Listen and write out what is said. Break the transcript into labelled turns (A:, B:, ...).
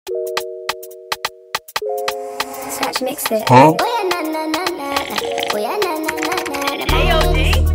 A: Scratch mixed it.
B: Huh?
A: Oh yeah, na na na na na. Oh yeah, na na na na na.
C: AOD.